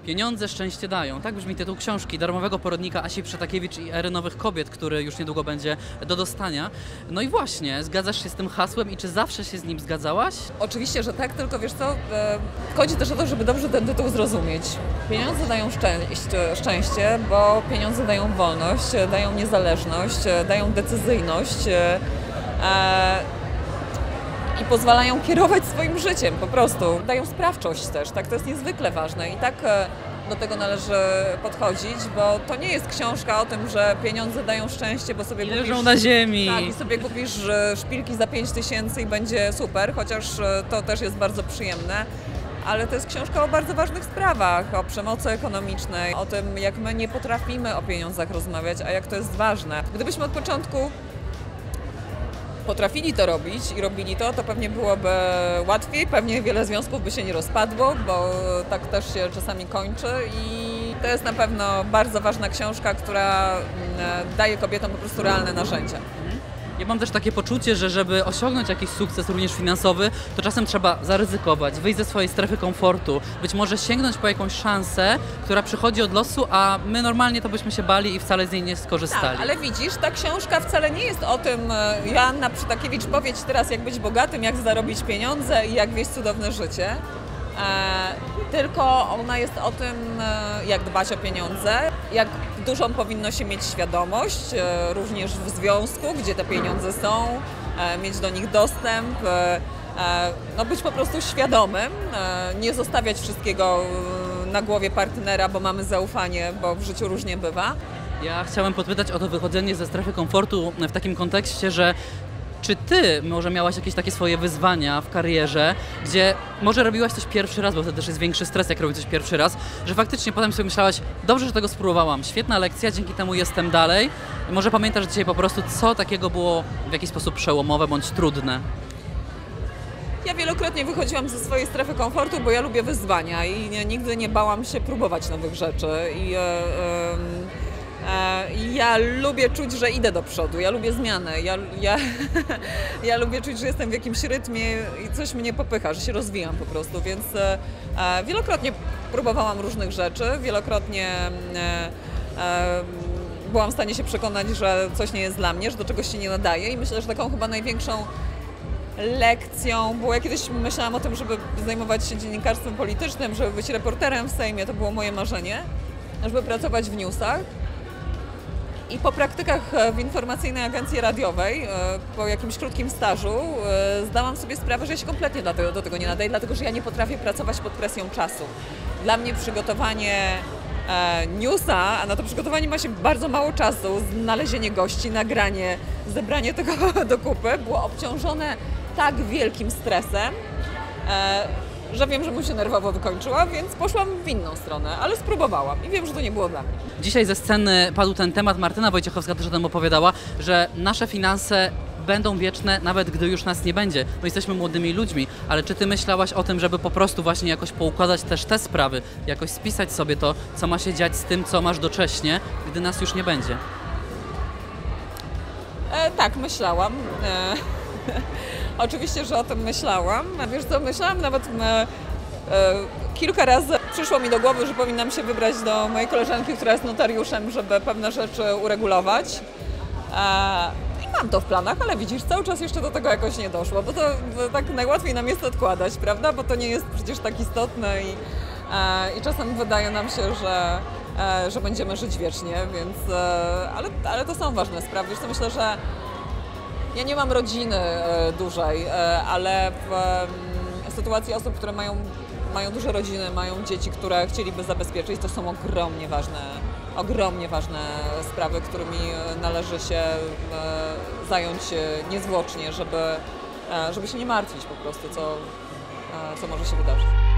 Pieniądze szczęście dają. Tak brzmi tytuł książki darmowego poradnika Asi Przetakiewicz i Ery Nowych Kobiet, który już niedługo będzie do dostania. No i właśnie, zgadzasz się z tym hasłem i czy zawsze się z nim zgadzałaś? Oczywiście, że tak, tylko wiesz co, chodzi też o to, żeby dobrze ten tytuł zrozumieć. Pieniądze dają szczęście, bo pieniądze dają wolność, dają niezależność, dają decyzyjność i pozwalają kierować swoim życiem po prostu. Dają sprawczość też, tak, to jest niezwykle ważne i tak do tego należy podchodzić, bo to nie jest książka o tym, że pieniądze dają szczęście, bo sobie Leżą kupisz, na ziemi. tak, i sobie kupisz szpilki za 5000 i będzie super, chociaż to też jest bardzo przyjemne. Ale to jest książka o bardzo ważnych sprawach, o przemocy ekonomicznej, o tym, jak my nie potrafimy o pieniądzach rozmawiać, a jak to jest ważne. Gdybyśmy od początku potrafili to robić i robili to, to pewnie byłoby łatwiej, pewnie wiele związków by się nie rozpadło, bo tak też się czasami kończy i to jest na pewno bardzo ważna książka, która daje kobietom po prostu realne narzędzia. Ja mam też takie poczucie, że żeby osiągnąć jakiś sukces, również finansowy, to czasem trzeba zaryzykować, wyjść ze swojej strefy komfortu, być może sięgnąć po jakąś szansę, która przychodzi od losu, a my normalnie to byśmy się bali i wcale z niej nie skorzystali. Tak, ale widzisz, ta książka wcale nie jest o tym, Joanna Przytakiewicz powie Ci teraz, jak być bogatym, jak zarobić pieniądze i jak wieść cudowne życie. Tylko ona jest o tym, jak dbać o pieniądze, jak dużą powinno się mieć świadomość, również w związku, gdzie te pieniądze są, mieć do nich dostęp, no być po prostu świadomym, nie zostawiać wszystkiego na głowie partnera, bo mamy zaufanie, bo w życiu różnie bywa. Ja chciałem podpytać o to wychodzenie ze strefy komfortu w takim kontekście, że czy ty może miałaś jakieś takie swoje wyzwania w karierze, gdzie może robiłaś coś pierwszy raz, bo wtedy też jest większy stres, jak robisz coś pierwszy raz, że faktycznie potem sobie myślałaś, dobrze, że tego spróbowałam, świetna lekcja, dzięki temu jestem dalej. Może pamiętasz dzisiaj po prostu, co takiego było w jakiś sposób przełomowe bądź trudne? Ja wielokrotnie wychodziłam ze swojej strefy komfortu, bo ja lubię wyzwania i nigdy nie bałam się próbować nowych rzeczy. Ja lubię czuć, że idę do przodu, ja lubię zmianę, ja lubię czuć, że jestem w jakimś rytmie i coś mnie popycha, że się rozwijam po prostu, więc wielokrotnie próbowałam różnych rzeczy, wielokrotnie byłam w stanie się przekonać, że coś nie jest dla mnie, że do czegoś się nie nadaje i myślę, że taką chyba największą lekcją, bo ja kiedyś myślałam o tym, żeby zajmować się dziennikarstwem politycznym, żeby być reporterem w Sejmie, to było moje marzenie, żeby pracować w newsach. I po praktykach w informacyjnej agencji radiowej, po jakimś krótkim stażu, zdałam sobie sprawę, że ja się kompletnie do tego nie nadaję, dlatego że ja nie potrafię pracować pod presją czasu. Dla mnie przygotowanie newsa, a na to przygotowanie ma się bardzo mało czasu, znalezienie gości, nagranie, zebranie tego do kupy, było obciążone tak wielkim stresem, że wiem, że mu się nerwowo wykończyła, więc poszłam w inną stronę, ale spróbowałam i wiem, że to nie było dla mnie. Dzisiaj ze sceny padł ten temat, Martyna Wojciechowska też o tym opowiadała, że nasze finanse będą wieczne, nawet gdy już nas nie będzie. My jesteśmy młodymi ludźmi, ale czy ty myślałaś o tym, żeby po prostu właśnie jakoś poukładać też te sprawy, jakoś spisać sobie to, co ma się dziać z tym, co masz docześnie, gdy nas już nie będzie? Tak, myślałam. Oczywiście, że o tym myślałam. Wiesz co, myślałam nawet kilka razy. Przyszło mi do głowy, że powinnam się wybrać do mojej koleżanki, która jest notariuszem, żeby pewne rzeczy uregulować. I mam to w planach, ale widzisz, cały czas jeszcze do tego jakoś nie doszło, bo to tak najłatwiej nam jest odkładać, prawda? Bo to nie jest przecież tak istotne i czasem wydaje nam się, że będziemy żyć wiecznie, więc, ale to są ważne sprawy. Wiesz co, myślę, że ja nie mam rodziny dużej, ale w sytuacji osób, które mają duże rodziny, mają dzieci, które chcieliby zabezpieczyć, to są ogromnie ważne sprawy, którymi należy się zająć niezwłocznie, żeby się nie martwić po prostu, co może się wydarzyć.